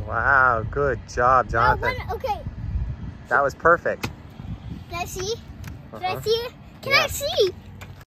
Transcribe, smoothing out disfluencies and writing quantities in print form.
Wow, good job, Jonathan. Okay. That was perfect. Can I see? Can I Uh-huh. see it? Can Yeah. I see?